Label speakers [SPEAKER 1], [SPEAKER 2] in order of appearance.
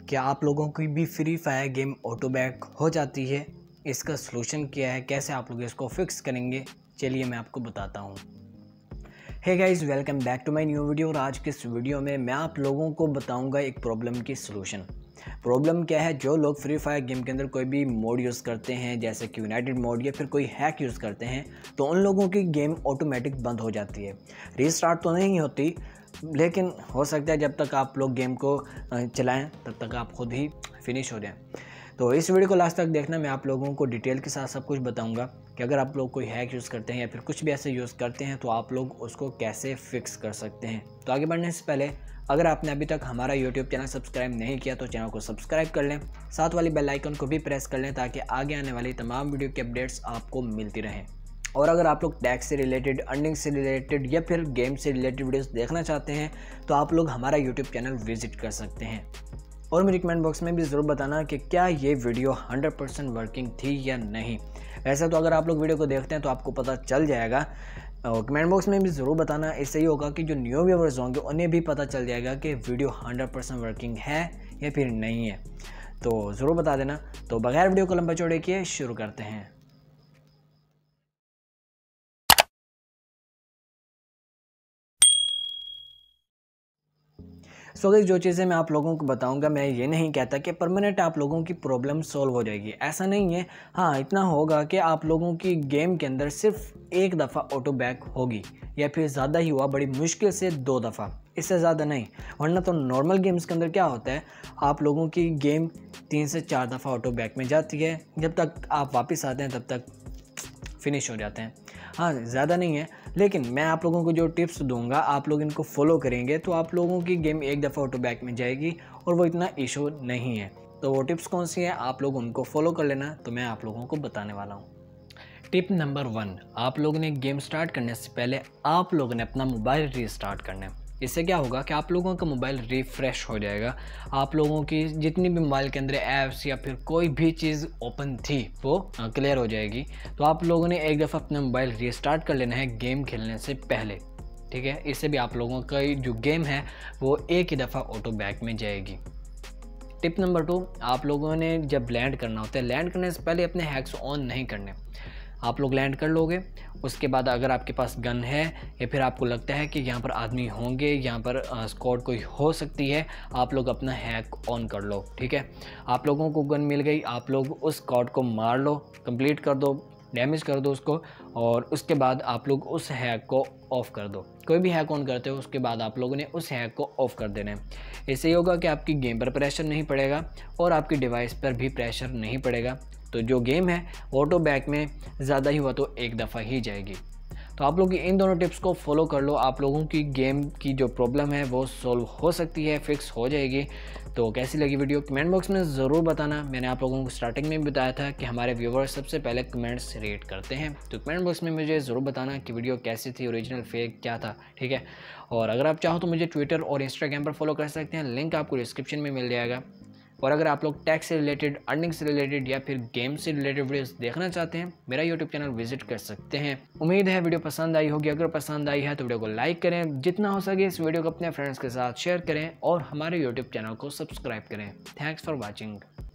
[SPEAKER 1] क्या आप लोगों की भी free fire game auto back हो जाती है? इसका सलूशन क्या है, कैसे आप लोग इसको फिक्स करेंगे, चलिए मैं आपको बताता हूँ। Hey guys, welcome back to my new video. और आज के इस वीडियो में मैं आप लोगों को बताऊंगा एक प्रॉब्लम की सलूशन। प्रॉब्लम क्या है, जो लोग फ्री फायर गेम के अंदर कोई भी मोड यूज़ करते हैं जैसे कि यूनाइटेड मोड या फिर कोई हैक यूज़ करते हैं तो उन लोगों की गेम ऑटोमेटिक बंद हो जाती है। रीस्टार्ट तो नहीं होती, लेकिन हो सकता है जब तक आप लोग गेम को चलाएं तब तक आप खुद ही फिनिश हो जाएं। तो इस वीडियो को लास्ट तक देखना, मैं आप लोगों को डिटेल के साथ सब कुछ बताऊंगा कि अगर आप लोग कोई हैक यूज़ करते हैं या फिर कुछ भी ऐसे यूज़ करते हैं तो आप लोग उसको कैसे फिक्स कर सकते हैं। तो आगे बढ़ने से पहले अगर आपने अभी तक हमारा YouTube चैनल सब्सक्राइब नहीं किया तो चैनल को सब्सक्राइब कर लें, साथ वाली बेल आइकन को भी प्रेस कर लें ताकि आगे आने वाली तमाम वीडियो की अपडेट्स आपको मिलती रहें। और अगर आप लोग टैक्स से रिलेटेड, अर्निंग से रिलेटेड या फिर गेम से रिलेटेड वीडियोस देखना चाहते हैं तो आप लोग हमारा YouTube चैनल विजिट कर सकते हैं। और मेरे कमेंट बॉक्स में भी ज़रूर बताना कि क्या ये वीडियो 100% वर्किंग थी या नहीं। वैसे तो अगर आप लोग वीडियो को देखते हैं तो आपको पता चल जाएगा, और कमेंट बॉक्स में भी ज़रूर बताना। इससे ही होगा कि जो न्यू व्यूअर्स होंगे उन्हें भी पता चल जाएगा कि वीडियो 100% वर्किंग है या फिर नहीं है। तो ज़रूर बता देना। तो बगैर वीडियो को लंबा चौड़े किए शुरू करते हैं। सो गाइस, जो चीज़ें मैं आप लोगों को बताऊंगा, मैं ये नहीं कहता कि परमानेंट आप लोगों की प्रॉब्लम सॉल्व हो जाएगी, ऐसा नहीं है। हाँ, इतना होगा कि आप लोगों की गेम के अंदर सिर्फ एक दफ़ा ऑटो बैक होगी या फिर ज़्यादा ही हुआ बड़ी मुश्किल से 2 दफ़ा, इससे ज़्यादा नहीं। वरना तो नॉर्मल गेम्स के अंदर क्या होता है, आप लोगों की गेम 3 से 4 दफ़ा ऑटो बैक में जाती है, जब तक आप वापस आते हैं तब तक फिनिश हो जाते हैं। हाँ, ज़्यादा नहीं है, लेकिन मैं आप लोगों को जो टिप्स दूंगा आप लोग इनको फॉलो करेंगे तो आप लोगों की गेम एक दफ़ा ऑटो बैक में जाएगी और वो इतना इशू नहीं है। तो वो टिप्स कौन सी हैं, आप लोग उनको फॉलो कर लेना, तो मैं आप लोगों को बताने वाला हूँ। टिप नंबर 1, आप लोगों ने गेम स्टार्ट करने से पहले आप लोगों ने अपना मोबाइल रीस्टार्ट करना है। इससे क्या होगा कि आप लोगों का मोबाइल रिफ़्रेश हो जाएगा। आप लोगों की जितनी भी मोबाइल के अंदर ऐप्स या फिर कोई भी चीज़ ओपन थी वो क्लियर हो जाएगी। तो आप लोगों ने एक दफ़ा अपना मोबाइल रीस्टार्ट कर लेना है गेम खेलने से पहले, ठीक है। इससे भी आप लोगों का जो गेम है वो एक ही दफ़ा ऑटो बैक में जाएगी। टिप नंबर 2, आप लोगों ने जब लैंड करना होता है, लैंड करने से पहले अपने हैक्स ऑन नहीं करने। आप लोग लैंड कर लोगे, उसके बाद अगर आपके पास गन है या फिर आपको लगता है कि यहाँ पर आदमी होंगे, यहाँ पर स्क्वाड कोई हो सकती है, आप लोग अपना हैक ऑन कर लो, ठीक है। आप लोगों को गन मिल गई, आप लोग उस स्क्वाड को मार लो, कंप्लीट कर दो, डैमेज कर दो उसको, और उसके बाद आप लोग उस हैक को ऑफ़ कर दो। कोई भी हैक ऑन करते हो उसके बाद आप लोगों ने उस हैक को ऑफ़ कर देना है। इससे ये होगा कि आपकी गेम पर प्रेशर नहीं पड़ेगा और आपकी डिवाइस पर भी प्रेशर नहीं पड़ेगा। तो जो गेम है ऑटो बैक में ज़्यादा ही हुआ तो एक दफ़ा ही जाएगी। तो आप लोग इन दोनों टिप्स को फॉलो कर लो, आप लोगों की गेम की जो प्रॉब्लम है वो सॉल्व हो सकती है, फिक्स हो जाएगी। तो कैसी लगी वीडियो कमेंट बॉक्स में ज़रूर बताना। मैंने आप लोगों को स्टार्टिंग में भी बताया था कि हमारे व्यूवर्स सबसे पहले कमेंट्स रेट करते हैं, तो कमेंट बॉक्स में मुझे ज़रूर बताना कि वीडियो कैसी थी, ओरिजिनल फेक क्या था, ठीक है। और अगर आप चाहो तो मुझे ट्विटर और इंस्टाग्राम पर फॉलो कर सकते हैं, लिंक आपको डिस्क्रिप्शन में मिल जाएगा। और अगर आप लोग टैक्स से रिलेटेड, अर्निंग से रिलेटेड या फिर गेम से रिलेटेड वीडियोस देखना चाहते हैं, मेरा यूट्यूब चैनल विजिट कर सकते हैं। उम्मीद है वीडियो पसंद आई होगी। अगर पसंद आई है तो वीडियो को लाइक करें, जितना हो सके इस वीडियो को अपने फ्रेंड्स के साथ शेयर करें और हमारे यूट्यूब चैनल को सब्सक्राइब करें। Thanks for watching.